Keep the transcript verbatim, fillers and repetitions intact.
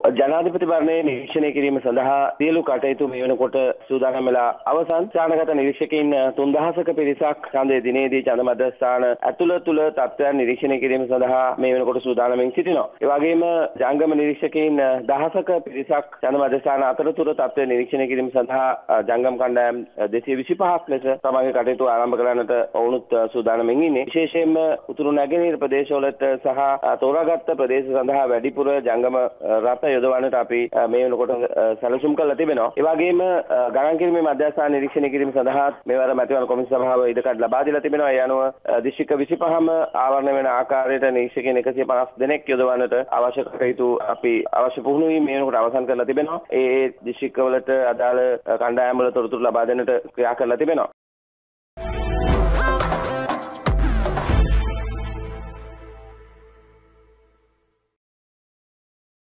ජනාධිපතිවරණයේ නිරීක්ෂණය කිරීම සඳහා සියලු කටයුතු මේ වෙනකොට සූදානම් වෙලා අවසන්. ස්ථානගත නිරීක්ෂකයින් තුන්දහසක පිරිසක් ඡන්දයේ දිනේදී ඡන්ද මැදස්ථාන ඇතුළත තුළ තත්ත්වයන් නිරීක්ෂණය කිරීම සඳහා මේ වෙනකොට සූදානම්ෙන් සිටිනවා. ඒ වගේම ජංගම නිරීක්ෂකයින් දහසක පිරිසක් ඡන්ද මැදස්ථාන අතරතුර තත්ත්වය නිරීක්ෂණය කිරීම සඳහා ජංගම කණ්ඩායම් දෙසිය විසිපහක් ලෙස තමන්ගේ කටයුතු ආරම්භ කරන්නට ඔවුනුත් සූදානම්ෙන් ඉන්නේ. විශේෂයෙන්ම උතුරු නැගෙනහිර ප්‍රදේශවලට සහ තෝරාගත් ප්‍රදේශ සඳහා වැඩිපුර ජංගම රථ යොදවන්නට අපි මේ වෙනකොට සැලසුම් කරලා තිබෙනවා. ඒ වගේම ගණන් කිරීමේ මධ්‍යස්ථාන නිරීක්ෂණය කිරීම සඳහා මෙවර මැතිවරණ කොමිසම සභාව ඉඩකඩ ලබා දීලා තිබෙනවා. ඒ අනුව දිස්ත්‍රික්ක විසිපහම ආවරණය වෙන ආකාරයට නිරීක්ෂකයන් එකසිය පනස් දෙනෙක් යොදවන්නට අවශ්‍ය කටයුතු අපි අවශ්‍ය පුහුණු වීම මේ වෙනකොට අවසන් කරලා තිබෙනවා. ඒ දිස්ත්‍රික්කවලට අදාළ කණ්ඩායම් වල තොරතුරු ලබා දෙන්නට ක්‍රියා කරලා තිබෙනවා.